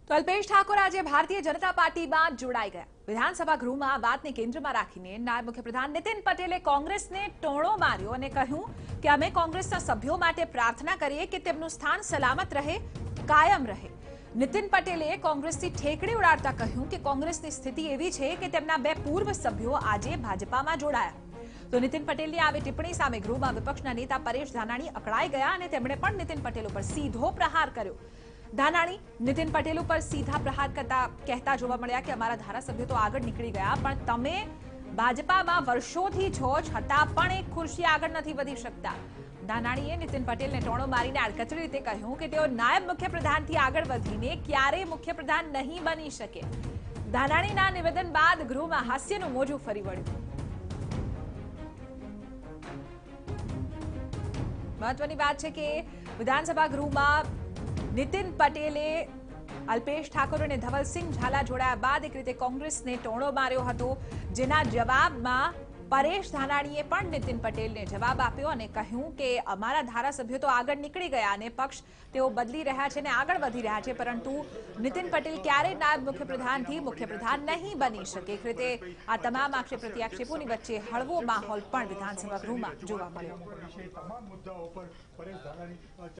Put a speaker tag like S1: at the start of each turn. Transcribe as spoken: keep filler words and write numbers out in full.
S1: તો અલ્પેશ ઠાકોર આજે ભારતીય જનતા પાર્ટીમાં જોડાઈ ગયા। વિધાનસભા ગૃહમાં આ વાતને કેન્દ્રમાં રાખીને નાયબ મુખ્યપ્રધાન નીતિન પટેલે કોંગ્રેસને ટોણો માર્યો અને કહ્યું કે અમે કોંગ્રેસના સભ્યો માટે પ્રાર્થના કરીએ કે તેમનું સ્થાન સલામત રહે, કાયમ રહે। નીતિન પટેલે કોંગ્રેસથી ઠેકડી ઉડાડતા કહ્યું કે કોંગ્રેસની સ્થિતિ એવી છે કે તેમના બે પૂર્વ સભ્યો આજે ભાજપામાં જોડાયા। તો નીતિન પટેલની આવી ટિપ્પણી સામે ગૃહમાં વિપક્ષના નેતા પરેશ ધાનાણી અકળાઈ ગયા અને તેમણે પણ નીતિન પટેલ ઉપર સીધો પ્રહાર કર્યો। ધાનાણી નીતિન પટેલ ઉપર સીધા પ્રહાર કરતા કહેતા જોવા મળ્યા કે અમારા ધારાસભ્યો તો આગળ નીકળી ગયા, પણ તમે ભાજપામાં વર્ષોથી છો છતાં પણ એક ખુરશી આગળ નથી વધી શકતા। ધાનાણીએ નીતિન પટેલને ટોણો મારીને આડકતરી રીતે કહ્યું કે તેઓ નાયબ મુખ્યપ્રધાનથી આગળ વધીને ક્યારેય મુખ્યપ્રધાન નહીં બની શકે। ધાનાણીના નિવેદન બાદ ગૃહમાં હાસ્યનું મોજું ફરી વળ્યું। મહત્વની વાત છે કે વિધાનસભા ગૃહમાં નીતિન પટેલે અલ્પેશ ઠાકોર અને ધવલસિંહ ઝાલા જોડાયા બાદ એક રીતે કોંગ્રેસને ટોણો માર્યો હતો, જેના જવાબમાં પરેશ ધાનાણીએ પણ નીતિન પટેલને જવાબ આપ્યો અને કહ્યું કે અમારા ધારાસભ્યો તો આગળ નીકળી ગયા અને પક્ષ તેઓ બદલી રહ્યા છે અને આગળ વધી રહ્યા છે, પરંતુ નીતિન પટેલ ક્યારેય નાયબ મુખ્યપ્રધાનથી મુખ્યપ્રધાન નહીં બની શકે। એક રીતે આ તમામ આક્ષેપ પ્રત્યાક્ષેપોની વચ્ચે હળવો માહોલ પણ વિધાનસભા ગૃહમાં જોવા મળ્યો।